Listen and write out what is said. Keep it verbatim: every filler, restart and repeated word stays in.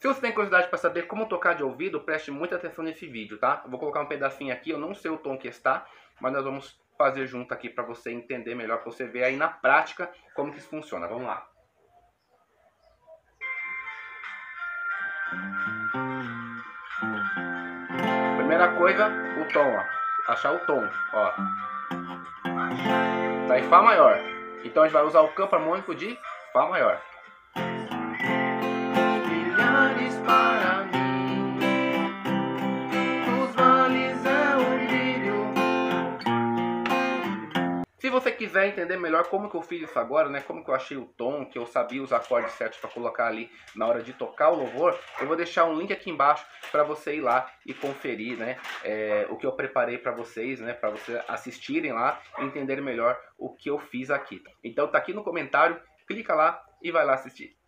Se você tem curiosidade para saber como tocar de ouvido, preste muita atenção nesse vídeo, tá? Eu vou colocar um pedacinho aqui, eu não sei o tom que está, mas nós vamos fazer junto aqui para você entender melhor, para você ver aí na prática como que isso funciona. Vamos lá. Primeira coisa, o tom, ó. Achar o tom, ó. Tá em Fá maior. Então a gente vai usar o campo harmônico de Fá maior. Milhares para mim, os vales é o brilho. Se você quiser entender melhor como que eu fiz isso agora, né? Como que eu achei o tom, que eu sabia os acordes certos para colocar ali na hora de tocar o louvor, eu vou deixar um link aqui embaixo para você ir lá e conferir, né? É, o que eu preparei para vocês, né? Para vocês assistirem lá e entenderem melhor o que eu fiz aqui. Então tá aqui no comentário, clica lá e vai lá assistir.